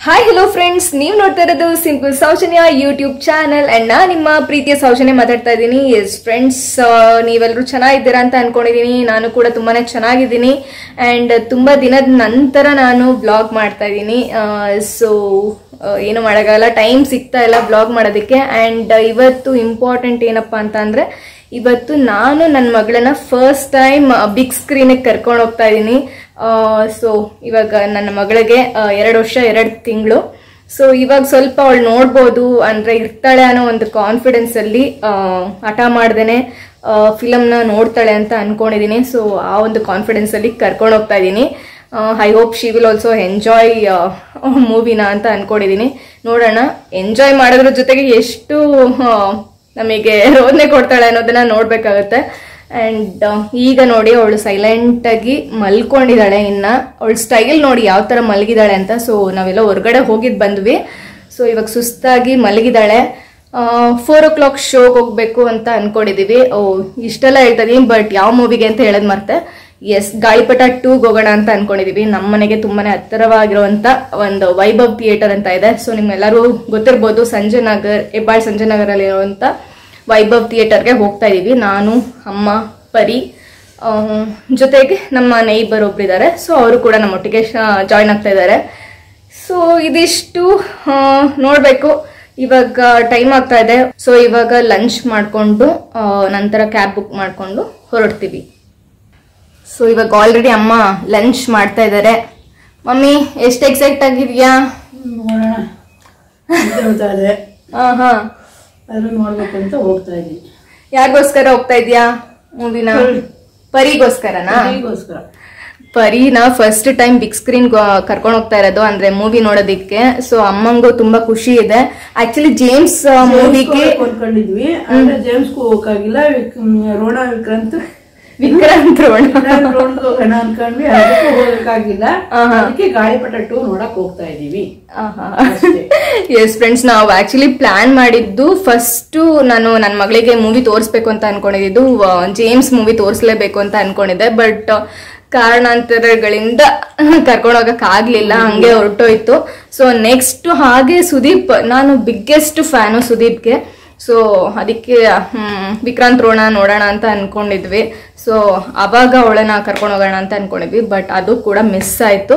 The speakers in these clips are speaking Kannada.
ಹಾಯ್ ಹಲೋ ಫ್ರೆಂಡ್ಸ್, ನೀವು ನೋಡ್ತಾ ಇರೋದು simple Soujanya YouTube channel and ನಾ ನಿಮ್ಮ ಪ್ರೀತಿಯ ಸೌಜನ್ಯ ಮಾತಾಡ್ತಾ ಇದ್ದೀನಿ. ಎಸ್ ಫ್ರೆಂಡ್ಸ್, ನೀವೆಲ್ಲರೂ ಚೆನ್ನಾಗಿದ್ದೀರಾ ಅಂತ ಅನ್ಕೊಂಡಿದ್ದೀನಿ. ನಾನು ಕೂಡ ತುಂಬಾನೇ ಚೆನ್ನಾಗಿದ್ದೀನಿ ಅಂಡ್ ತುಂಬಾ ದಿನದ ನಂತರ ನಾನು ಬ್ಲಾಗ್ ಮಾಡ್ತಾ ಇದ್ದೀನಿ. ಸೊ ಏನು ಮಾಡೋಕ್ಕಾಗಲ್ಲ, ಟೈಮ್ ಸಿಗ್ತಾ ಇಲ್ಲ ಬ್ಲಾಗ್ ಮಾಡೋದಕ್ಕೆ. ಅಂಡ್ ಇವತ್ತು ಇಂಪಾರ್ಟೆಂಟ್ ಏನಪ್ಪಾ ಅಂತ ಅಂದ್ರೆ, ಇವತ್ತು ನಾನು ನನ್ನ ಮಗಳನ್ನ ಫಸ್ಟ್ ಟೈಮ್ ಬಿಗ್ ಸ್ಕ್ರೀನಿಗೆ ಕರ್ಕೊಂಡು ಹೋಗ್ತಾ ಇದ್ದೀನಿ. ಸೊ ಇವಾಗ ನನ್ನ ಮಗಳಿಗೆ 2 ವರ್ಷ 2 ತಿಂಗಳು. ಸೊ ಇವಾಗ ಸ್ವಲ್ಪ ಅವಳು ನೋಡ್ಬೋದು ಅಂದ್ರೆ ಇರ್ತಾಳೆ ಅನ್ನೋ ಒಂದು ಕಾನ್ಫಿಡೆನ್ಸ್ ಅಲ್ಲಿ ಹಠ ಮಾಡ್ದೇನೆ ಫಿಲಮ್ನ ನೋಡ್ತಾಳೆ ಅಂತ ಅನ್ಕೊಂಡಿದೀನಿ. ಸೊ ಆ ಒಂದು ಕಾನ್ಫಿಡೆನ್ಸ್ ಅಲ್ಲಿ ಕರ್ಕೊಂಡು ಹೋಗ್ತಾ ಇದ್ದೀನಿ. I hope she will also enjoy ಮೂವಿನ ಅಂತ ಅನ್ಕೊಂಡಿದೀನಿ. ನೋಡೋಣ, ಎಂಜಾಯ್ ಮಾಡೋದ್ರ ಜೊತೆಗೆ ಎಷ್ಟು ನಮಗೆ ರೋದನೆ ಕೊಡ್ತಾಳೆ ಅನ್ನೋದನ್ನ ನೋಡ್ಬೇಕಾಗತ್ತೆ. ಅಂಡ್ ಈಗ ನೋಡಿ, ಅವಳು ಸೈಲೆಂಟ್ ಆಗಿ ಮಲ್ಕೊಂಡಿದ್ದಾಳೆ. ಇನ್ನ ಅವಳ ಸ್ಟೈಲ್ ನೋಡಿ ಯಾವ ತರ ಮಲಗಿದಾಳೆ ಅಂತ. ಸೊ ನಾವೆಲ್ಲ ಹೊರಗಡೆ ಹೋಗಿದ್ ಬಂದ್ವಿ. ಸೊ ಇವಾಗ ಸುಸ್ತಾಗಿ ಮಲಗಿದಾಳೆ. 4 o'clock ಶೋಗೆ ಹೋಗ್ಬೇಕು ಅಂತ ಅನ್ಕೊಂಡಿದೀವಿ. ಇಷ್ಟೆಲ್ಲ ಹೇಳ್ತಾ ಇದೀನಿ, ಬಟ್ ಯಾವ ಮೂವಿಗೆ ಅಂತ ಹೇಳದ್ ಮರ್ತೆ. ಎಸ್, ಗಾಳಿಪಟ 2 ಹೋಗೋಣ ಅಂತ ಅನ್ಕೊಂಡಿದೀವಿ. ನಮ್ಮ ಮನೆಗೆ ತುಂಬಾನೇ ಹತ್ತಿರವಾಗಿರುವಂತ ಒಂದು ವೈಭವ್ ಥಿಯೇಟರ್ ಅಂತ ಇದೆ. ಸೊ ನಿಮ್ಗೆಲ್ಲರೂ ಗೊತ್ತಿರ್ಬೋದು, ಹೆಬ್ಬಾಳ್ ಸಂಜಯನಗರ್ ಅಲ್ಲಿ ಇರುವಂತ ವೈಭವ್ ಥಿಯೇಟರ್ಗೆ ಹೋಗ್ತಾ ಇದೀವಿ. ನಾನು, ಅಮ್ಮ, ಪರಿ, ಜೊತೆಗೆ ನಮ್ಮ ನೇಬರ್ ಒಬ್ರಿದ್ದಾರೆ. ಸೊ ಅವರು ಕೂಡ ನಮ್ಮೊಟ್ಟಿಗೆ ಜಾಯ್ನ್ ಆಗ್ತಾ ಇದ್ದಾರೆ. ಸೊ ಇದಿಷ್ಟು ನೋಡ್ಬೇಕು. ಇವಾಗ ಟೈಮ್ ಆಗ್ತಾ ಇದೆ. ಸೊ ಇವಾಗ ಲಂಚ್ ಮಾಡ್ಕೊಂಡು ನಂತರ ಕ್ಯಾಬ್ ಬುಕ್ ಮಾಡ್ಕೊಂಡು ಹೊರಡ್ತೀವಿ. ಸೊ ಇವಾಗ ಆಲ್ರೆಡಿ ಅಮ್ಮ ಲಂಚ್ ಮಾಡ್ತಾ ಇದ್ದಾರೆ. ಮಮ್ಮಿ, ಎಷ್ಟು ಎಕ್ಸೈಟ್ ಆಗಿದ್ಯಾ? ಹಾ, ಅದು ನೋಡ್ಬೇಕು ಅಂತ ಹೋಗ್ತಾ ಇದೀನಿ. ಯಾರಿಗೋಸ್ಕರ ಹೋಗ್ತಾ ಇದೀಯಾ ಮೂವಿನ? ಪರಿಗೋಸ್ಕರನಾ? ಪರಿನ ಫಸ್ಟ್ ಟೈಮ್ ಬಿಗ್ ಸ್ಕ್ರೀನ್ ಕರ್ಕೊಂಡು ಹೋಗ್ತಾ ಇರೋದು, ಅಂದ್ರೆ ಮೂವಿ ನೋಡೋದಿಕ್ಕೆ. ಸೊ ಅಮ್ಮಂಗೂ ತುಂಬಾ ಖುಷಿ ಇದೆ. ಆಕ್ಚುಲಿ ಜೇಮ್ಸ್ ಮೂವಿಗೆ ಕೊಂಡ್ಕೊಂಡಿದ್ವಿ, ಜೇಮ್ಸ್ಗೂ ಹೋಗಕ್ಕಾಗಿಲ್ಲ. ವಿಕ್ರಾಂತ್ ಹೋಗೋಣ ಅನ್ಕೊಂಡ್ವಿ, ಅದಕ್ಕೂ ಹೋಗಕ್ಕಾಗಿಲ್ಲ. ಅದಕ್ಕೆ ಗಾಳಿಪಟ 2 ನೋಡಕ್ ಹೋಗ್ತಾ ಇದೀವಿ. ಎಸ್ ಫ್ರೆಂಡ್ಸ್, ನಾವು ಆಕ್ಚುಲಿ ಪ್ಲಾನ್ ಮಾಡಿದ್ದು ಫಸ್ಟ್ ನಾನು ನನ್ನ ಮಗಳಿಗೆ ಮೂವಿ ತೋರಿಸ್ಬೇಕು ಅಂತ ಅನ್ಕೊಂಡಿದ್ದು, ಜೇಮ್ಸ್ ಮೂವಿ ತೋರಿಸ್ಲೇಬೇಕು ಅಂತ ಅನ್ಕೊಂಡಿದ್ದೆ. ಬಟ್ ಕಾರಣಾಂತರಗಳಿಂದ ಕರ್ಕೊಂಡು ಹೋಗಕ್ ಆಗ್ಲಿಲ್ಲ, ಹಂಗೆ ಹೊರಟೋಯ್ತು. ಸೊ ನೆಕ್ಸ್ಟ್ ಹಾಗೆ ಸುದೀಪ್, ನಾನು ಬಿಗ್ಗೆಸ್ಟ್ ಫ್ಯಾನು ಸುದೀಪ್ಗೆ. ಸೊ ಅದಕ್ಕೆ ವಿಕ್ರಾಂತ್ ನೋಡೋಣ ಅಂತ ಅನ್ಕೊಂಡಿದ್ವಿ. ಸೊ ಅವಾಗ ಅವಳನ್ನ ಕರ್ಕೊಂಡು ಹೋಗೋಣ ಅಂತ ಅನ್ಕೊಂಡಿದ್ವಿ, ಬಟ್ ಅದು ಕೂಡ ಮಿಸ್ ಆಯ್ತು.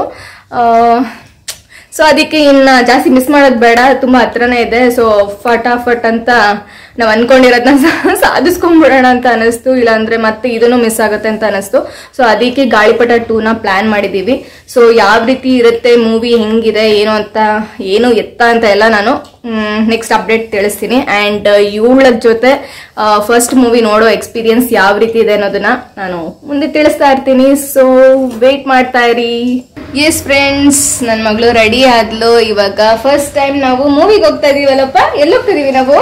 ಸೊ ಅದಕ್ಕೆ ಇನ್ನ ಜಾಸ್ತಿ ಮಿಸ್ ಮಾಡೋದು ಬೇಡ, ತುಂಬಾ ಹತ್ರನೇ ಇದೆ. ಸೊ ಫಟಾಫಟ್ ಅಂತ ನಾವ್ ಅನ್ಕೊಂಡಿರೋದನ್ನ ಸಾಧಿಸ್ಕೊಂಡ್ಬಿಡೋಣ ಅಂತ ಅನಿಸ್ತು. ಇಲ್ಲಾಂದ್ರೆ ಮತ್ತೆ ಇದನ್ನು ಮಿಸ್ ಆಗುತ್ತೆ ಅಂತ ಅನಿಸ್ತು. ಸೊ ಅದಕ್ಕೆ ಗಾಳಿಪಟ 2ನ ಪ್ಲಾನ್ ಮಾಡಿದೀವಿ. ಸೊ ಯಾವ ರೀತಿ ಇರುತ್ತೆ ಮೂವಿ, ಹೆಂಗಿದೆ, ಏನು ಎತ್ತ ಅಂತ ಎಲ್ಲ ನಾನು ನೆಕ್ಸ್ಟ್ ಅಪ್ಡೇಟ್ ತಿಳಿಸ್ತೀನಿ. ಅಂಡ್ ಇವಳ ಜೊತೆ ಫಸ್ಟ್ ಮೂವಿ ನೋಡೋ ಎಕ್ಸ್ಪೀರಿಯನ್ಸ್ ಯಾವ ರೀತಿ ಇದೆ ಅನ್ನೋದನ್ನ ನಾನು ಮುಂದೆ ತಿಳಿಸ್ತಾ ಇರ್ತೀನಿ. ಸೊ ವೇಟ್ ಮಾಡ್ತಾ ಇರಿ. ಎಸ್ ಫ್ರೆಂಡ್ಸ್, ನನ್ನ ಮಗಳು ರೆಡಿ ಆದ್ಲು. ಇವಾಗ ಫಸ್ಟ್ ಟೈಮ್ ನಾವು ಮೂವಿಗೆ ಹೋಗ್ತಾ ಇದೀವಲ್ಲಪ್ಪ. ಎಲ್ಲೋಗ್ತಾ ಇದೀವಿ ನಾವು?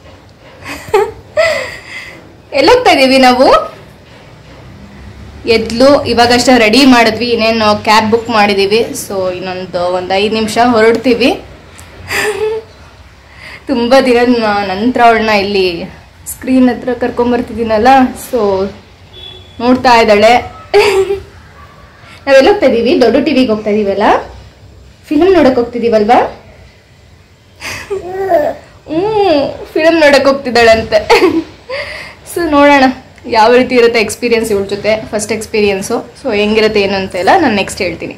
ಎಲ್ಲೋಗ್ತಾ ಇದೀವಿ ನಾವು? ಎದ್ಲು. ಇವಾಗಷ್ಟೇ ರೆಡಿ ಮಾಡಿದ್ವಿ, ಇನ್ನೇನು ಕ್ಯಾಬ್ ಬುಕ್ ಮಾಡಿದೀವಿ. ಸೊ ಇನ್ನೊಂದು 5 ನಿಮಿಷ ಹೊರಡ್ತೀವಿ. ತುಂಬಾ ದಿನದ ನಂತರ ಅವಳನ್ನ ಇಲ್ಲಿ ಸ್ಕ್ರೀನ್ ಹತ್ರ ಕರ್ಕೊಂಬರ್ತಿದ್ದೀನಲ್ಲ. ಸೊ ನೋಡ್ತಾ ಇದ್ದಾಳೆ. ನಾವೆಲ್ಲೋಗ್ತಾ ಇದೀವಿ? ದೊಡ್ಡ ಟಿವಿಗೆ ಹೋಗ್ತಾ ಇದೀವಲ್ಲ, ಫಿಲಮ್ ನೋಡಕ್ ಹೋಗ್ತಿದೀವಲ್ವಾ? ಫಿಲಮ್ ನೋಡಕ್ ಹೋಗ್ತಿದ್ದಾಳಂತೆ. ಸೊ ನೋಡೋಣ ಯಾವ ರೀತಿ ಇರುತ್ತೆ ಎಕ್ಸ್ಪೀರಿಯನ್ಸ್ ಇವಳ ಜೊತೆ, ಫಸ್ಟ್ ಎಕ್ಸ್ಪೀರಿಯನ್ಸು. ಸೊ ಹೆಂಗಿರುತ್ತೆ ಏನು ಅಂತೆಲ್ಲ ನಾನು ನೆಕ್ಸ್ಟ್ ಹೇಳ್ತೀನಿ.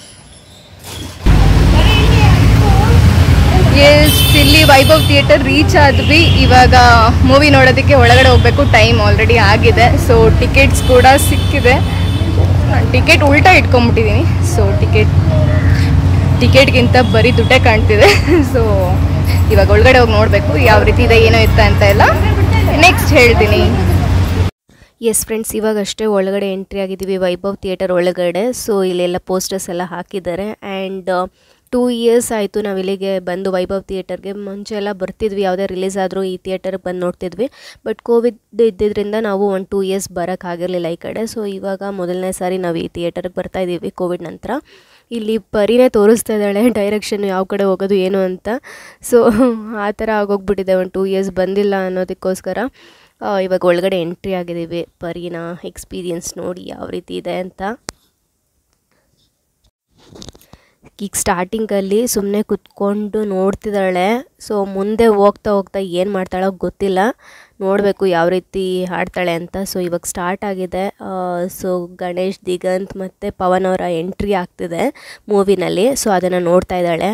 ಎಸ್, ಇಲ್ಲಿ ವೈಭವ್ ಥಿಯೇಟರ್ ರೀಚ್ ಆದ್ವಿ. ಇವಾಗ ಮೂವಿ ನೋಡೋದಕ್ಕೆ ಒಳಗಡೆ ಹೋಗ್ಬೇಕು. ಟೈಮ್ ಆಲ್ರೆಡಿ ಆಗಿದೆ. ಸೊ ಟಿಕೆಟ್ಸ್ ಕೂಡ ಸಿಕ್ಕಿದೆ. ಟಿಕೆಟ್ ಉಲ್ಟಾ ಇಟ್ಕೊಂಡ್ಬಿಟ್ಟಿದ್ದೀನಿ. ಸೊ ಟಿಕೆಟ್ಗಿಂತ ಬರೀ ದುಡ್ಡೇ ಕಾಣ್ತಿದೆ. ಸೊ ಇವಾಗ ಒಳಗಡೆ ಹೋಗಿ ನೋಡಬೇಕು ಯಾವ ರೀತಿ ಇದೆ, ಏನೋ ಇತ್ತ ಅಂತ ಎಲ್ಲ ನೆಕ್ಸ್ಟ್ ಹೇಳ್ತೀನಿ. ಎಸ್ ಫ್ರೆಂಡ್ಸ್, ಇವಾಗಷ್ಟೇ ಒಳಗಡೆ ಎಂಟ್ರಿ ಆಗಿದ್ದೀವಿ ವೈಭವ್ ಥಿಯೇಟರ್ ಒಳಗಡೆ. ಸೊ ಇಲ್ಲೆಲ್ಲ ಪೋಸ್ಟರ್ಸ್ ಎಲ್ಲ ಹಾಕಿದ್ದಾರೆ. ಆ್ಯಂಡ್ 2 years ಆಯಿತು ನಾವು ಇಲ್ಲಿಗೆ ಬಂದು ವೈಭವ್ ಥಿಯೇಟರ್ಗೆ. ಮುಂಚೆ ಎಲ್ಲ ಬರ್ತಿದ್ವಿ, ಯಾವುದೇ ರಿಲೀಸ್ ಆದರೂ ಈ ಥಿಯೇಟರ್ಗೆ ಬಂದು ನೋಡ್ತಿದ್ವಿ. ಬಟ್ ಕೋವಿಡ್ ಇದ್ದಿದ್ದರಿಂದ ನಾವು 2 years ಬರೋಕ್ಕಾಗಿರಲಿಲ್ಲ ಈ ಕಡೆ. ಸೊ ಇವಾಗ ಮೊದಲನೇ ಸಾರಿ ನಾವು ಈ ಥಿಯೇಟರ್ಗೆ ಬರ್ತಾ ಇದ್ದೀವಿ ಕೋವಿಡ್ ನಂತರ. ಇಲ್ಲಿ ಪರಿನೇ ತೋರಿಸ್ತಾ ಇದ್ದಾಳೆ ಡೈರೆಕ್ಷನ್, ಯಾವ ಕಡೆ ಹೋಗೋದು ಏನು ಅಂತ. ಸೊ ಆ ಥರ ಆಗೋಗ್ಬಿಟ್ಟಿದೆ, 2 years ಬಂದಿಲ್ಲ ಅನ್ನೋದಕ್ಕೋಸ್ಕರ. ಇವಾಗ ಒಳಗಡೆ ಎಂಟ್ರಿ ಆಗಿದ್ದೀವಿ. ಪರಿನ ಎಕ್ಸ್ಪೀರಿಯನ್ಸ್ ನೋಡಿ ಯಾವ ರೀತಿ ಇದೆ ಅಂತ. ಈಗ ಸ್ಟಾರ್ಟಿಂಗಲ್ಲಿ ಸುಮ್ಮನೆ ಕುತ್ಕೊಂಡು ನೋಡ್ತಿದ್ದಾಳೆ. ಸೊ ಮುಂದೆ ಹೋಗ್ತಾ ಹೋಗ್ತಾ ಏನು ಮಾಡ್ತಾಳೋ ಗೊತ್ತಿಲ್ಲ, ನೋಡಬೇಕು ಯಾವ ರೀತಿ ಹಾಡ್ತಾಳೆ ಅಂತ. ಸೊ ಇವಾಗ ಸ್ಟಾರ್ಟ್ ಆಗಿದೆ. ಸೊ ಗಣೇಶ್, ದಿಗಂತ್ ಮತ್ತು ಪವನ್ ಅವರ ಎಂಟ್ರಿ ಆಗ್ತಿದೆ ಮೂವಿನಲ್ಲಿ. ಸೊ ಅದನ್ನು ನೋಡ್ತಾ ಇದ್ದಾಳೆ.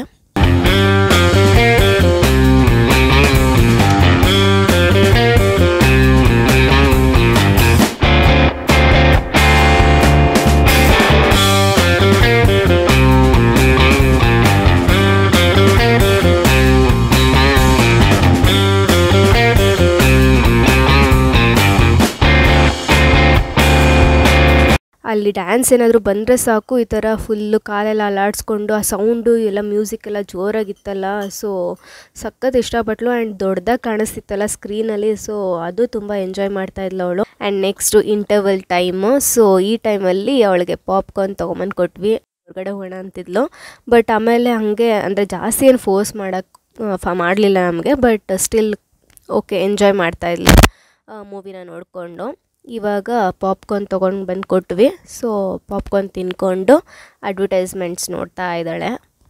ಅಲ್ಲಿ ಡ್ಯಾನ್ಸ್ ಏನಾದರೂ ಬಂದರೆ ಸಾಕು, ಈ ಥರ ಫುಲ್ಲು ಕಾಲೆಲ್ಲ ಅಲ್ಲಾಡಿಸ್ಕೊಂಡು ಆ ಸೌಂಡು ಎಲ್ಲ ಮ್ಯೂಸಿಕ್ ಎಲ್ಲ ಜೋರಾಗಿತ್ತಲ್ಲ. ಸೊ ಸಖತ್ ಇಷ್ಟಪಟ್ಲು. ಆ್ಯಂಡ್ ದೊಡ್ಡದಾಗಿ ಕಾಣಿಸ್ತಿತ್ತಲ್ಲ ಸ್ಕ್ರೀನಲ್ಲಿ. ಸೊ ಅದು ತುಂಬ ಎಂಜಾಯ್ ಮಾಡ್ತಾಯಿದ್ಲು ಅವಳು. And next interval time. So ಈ ಟೈಮಲ್ಲಿ ಅವಳಿಗೆ ಪಾಪ್ಕಾರ್ನ್ ತೊಗೊಂಬಂದು ಕೊಟ್ವಿ. ಹೊರಗಡೆ ಹೋಗೋಣ ಅಂತಿದ್ಲು. ಬಟ್ ಆಮೇಲೆ ಹಾಗೆ ಅಂದರೆ ಜಾಸ್ತಿ ಏನು ಫೋರ್ಸ್ ಮಾಡಲಿಲ್ಲ ನಮಗೆ. ಬಟ್ ಸ್ಟಿಲ್ ಓಕೆ, ಎಂಜಾಯ್ ಮಾಡ್ತಾಯಿದ್ಲು ಮೂವಿನ ನೋಡಿಕೊಂಡು. ಇವಾಗ ಪಾಪ್ಕಾರ್ನ್ ತೊಗೊಂಡು ಬಂದು ಕೊಟ್ವಿ. ಸೊ ಪಾಪ್ಕಾರ್ನ್ ತಿನ್ಕೊಂಡು ಅಡ್ವರ್ಟೈಸ್ಮೆಂಟ್ಸ್ ನೋಡ್ತಾ ಇದ್ದಾಳೆ.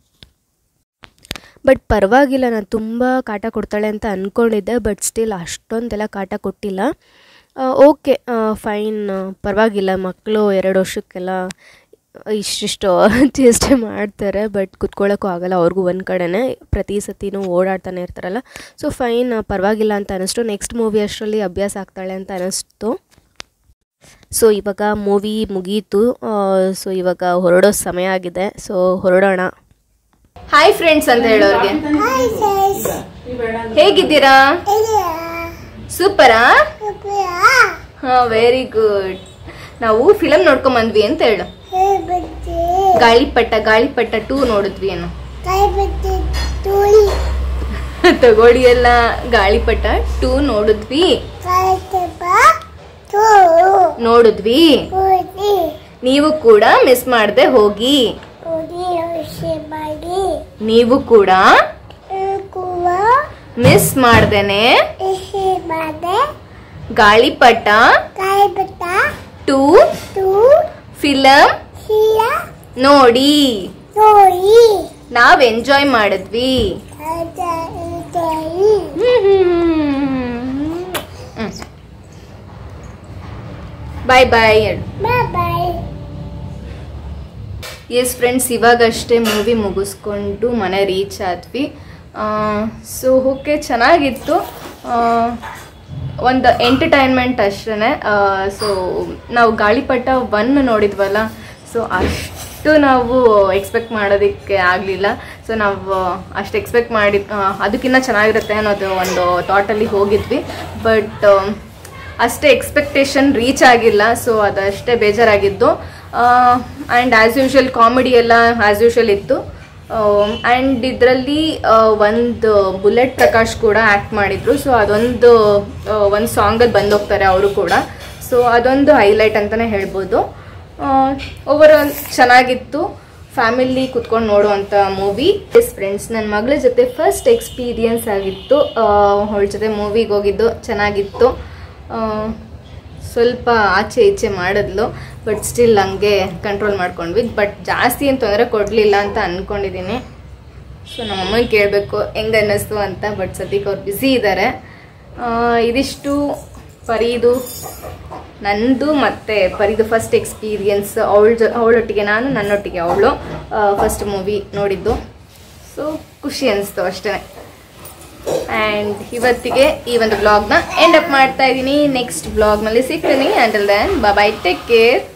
ಬಟ್ ಪರವಾಗಿಲ್ಲ, ನಾನು ತುಂಬ ಕಾಟ ಕೊಡ್ತಾಳೆ ಅಂತ ಅಂದ್ಕೊಂಡಿದ್ದೆ. ಬಟ್ ಸ್ಟಿಲ್ ಅಷ್ಟೊಂದೆಲ್ಲ ಕಾಟ ಕೊಟ್ಟಿಲ್ಲ. ಓಕೆ, ಫೈನ್, ಪರವಾಗಿಲ್ಲ. ಮಕ್ಕಳು 2 ವರ್ಷಕ್ಕೆಲ್ಲ ಇಷ್ಟಿಷ್ಟು ಚೇಷ್ಟೆ ಮಾಡ್ತಾರೆ. ಬಟ್ ಕುತ್ಕೊಳ್ಳೋಕ್ಕೂ ಆಗೋಲ್ಲ ಅವ್ರಿಗೂ ಒಂದು ಕಡೆನೇ, ಪ್ರತಿ ಸತಿನೂ ಓಡಾಡ್ತಾನೆ ಇರ್ತಾರಲ್ಲ. ಸೊ ಫೈನ್, ಪರವಾಗಿಲ್ಲ ಅಂತ ಅನ್ನಿಸ್ತು. ನೆಕ್ಸ್ಟ್ ಮೂವಿ ಅಷ್ಟರಲ್ಲಿ ಅಭ್ಯಾಸ ಆಗ್ತಾಳೆ ಅಂತ ಅನ್ನಿಸ್ತು. ಸೊ ಇವಾಗ ಮೂವಿ ಮುಗೀತು. ಸೊ ಇವಾಗ ಹೊರಡೋ ಸಮಯ ಆಗಿದೆ. ಸೊ ಹೊರಡೋಣ. ಹಾಯ್ ಫ್ರೆಂಡ್ಸ್ ಅಂತ ಹೇಳೋರಿಗೆ. ಹೇಗಿದ್ದೀರಾ? ಸೂಪರಾ? ಹಾ, ವೆರಿ ಗುಡ್. ನಾವು ಫಿಲಮ್ ನೋಡ್ಕೊಂಡ್ ಬಂದ್ವಿ ಅಂತ ಹೇಳು. ಗಾಳಿಪಟ 2 ನೋಡಿದ್ವಿ ಏನೋ. ತಗೊಳ್ಳಿ ಎಲ್ಲ, ಗಾಳಿಪಟ 2 ನೋಡಿದ್ವಿ. ನೀವು ಕೂಡ ಮಿಸ್ ಮಾಡದೆ ಹೋಗಿ. ನೀವು ಕೂಡ ಮಿಸ್ ಮಾಡ್ದೇನೆ ಗಾಳಿಪಟ 2 ಫಿಲಮ್ ನೋಡಿ. ನಾವ್ ಎಂಜಾಯ್ ಮಾಡಿದ್ವಿ. Bye bye. ಎಸ್ ಫ್ರೆಂಡ್ಸ್, ಇವಾಗಷ್ಟೇ ಮೂವಿ ಮುಗಿಸ್ಕೊಂಡು ಮನೆ ರೀಚ್ ಆದ್ವಿ. ಸೊ ಓಕೆ, ಚೆನ್ನಾಗಿತ್ತು. ಒಂದು ಎಂಟರ್ಟೈನ್ಮೆಂಟ್ ಅಷ್ಟೇ. ಸೊ ನಾವು ಗಾಳಿಪಟ 1 ನೋಡಿದ್ವಲ್ಲ, ಸೊ ಅಷ್ಟು ನಾವು ಎಕ್ಸ್ಪೆಕ್ಟ್ ಮಾಡೋದಕ್ಕೆ ಆಗಲಿಲ್ಲ. ಸೊ ನಾವು ಅಷ್ಟು ಎಕ್ಸ್ಪೆಕ್ಟ್ ಅದಕ್ಕಿಂತ ಚೆನ್ನಾಗಿರುತ್ತೆ ಅನ್ನೋದು ಒಂದು ಥಾಟಲ್ಲಿ ಹೋಗಿದ್ವಿ. ಬಟ್ ಅಷ್ಟೇ ಎಕ್ಸ್ಪೆಕ್ಟೇಷನ್ ರೀಚ್ ಆಗಿಲ್ಲ. ಸೊ ಅದಷ್ಟೇ ಬೇಜಾರಾಗಿದ್ದು. ಆ್ಯಂಡ್ ಆ್ಯಸ್ ಯೂಶ್ವಲ್ ಕಾಮಿಡಿ ಎಲ್ಲ ಆ್ಯಸ್ ಯೂಶ್ವಲ್ ಇತ್ತು. ಆ್ಯಂಡ್ ಇದರಲ್ಲಿ ಒಂದು ಬುಲೆಟ್ ಪ್ರಕಾಶ್ ಕೂಡ ಆ್ಯಕ್ಟ್ ಮಾಡಿದ್ರು. ಸೊ ಅದೊಂದು ಸಾಂಗಲ್ಲಿ ಬಂದೋಗ್ತಾರೆ ಅವರು ಕೂಡ. ಸೊ ಅದೊಂದು ಹೈಲೈಟ್ ಅಂತಲೇ ಹೇಳ್ಬೋದು. ಓವರಾಲ್ ಚೆನ್ನಾಗಿತ್ತು. ಫ್ಯಾಮಿಲಿ ಕುತ್ಕೊಂಡು ನೋಡುವಂಥ ಮೂವಿ. ಎಸ್ ಫ್ರೆಂಡ್ಸ್, ನನ್ನ ಮಗಳ ಜೊತೆ ಫಸ್ಟ್ ಎಕ್ಸ್ಪೀರಿಯನ್ಸ್ ಆಗಿತ್ತು. ಅವಳ ಜೊತೆ ಮೂವಿಗೆ ಹೋಗಿದ್ದು ಚೆನ್ನಾಗಿತ್ತು. ಸ್ವಲ್ಪ ಆಚೆ ಈಚೆ ಮಾಡಿದ್ಲು. ಬಟ್ ಸ್ಟಿಲ್ ಹಂಗೆ ಕಂಟ್ರೋಲ್ ಮಾಡ್ಕೊಂಡ್ವಿ. ಬಟ್ ಜಾಸ್ತಿ ಏನು ತೊಂದರೆ ಕೊಡಲಿಲ್ಲ ಅಂತ ಅಂದ್ಕೊಂಡಿದ್ದೀನಿ. ಸೊ ನಮ್ಮಮ್ಮನ ಕೇಳಬೇಕು ಹೆಂಗೆ ಅನ್ನಿಸ್ತು ಅಂತ. ಬಟ್ ಸದ್ಯಕ್ಕೆ ಅವ್ರು ಬ್ಯುಸಿ ಇದ್ದಾರೆ. ಇದಿಷ್ಟು ಪರಿದು ನಂದು ಮತ್ತು ಪರಿದು ಫಸ್ಟ್ ಎಕ್ಸ್ಪೀರಿಯನ್ಸ್. ಅವಳೊಟ್ಟಿಗೆ ನಾನು, ನನ್ನೊಟ್ಟಿಗೆ ಅವಳು ಫಸ್ಟ್ ಮೂವಿ ನೋಡಿದ್ದು. ಸೊ ಖುಷಿ ಅನಿಸ್ತು ಅಷ್ಟೇ. ಆ್ಯಂಡ್ ಇವತ್ತಿಗೆ ಈ ಒಂದು ಬ್ಲಾಗ್ನ ಎಂಡ್ ಅಪ್ ಮಾಡ್ತಾ ಇದ್ದೀನಿ. ನೆಕ್ಸ್ಟ್ ಬ್ಲಾಗ್ನಲ್ಲಿ ಸಿಗ್ತೀನಿ. Until then bye, take care.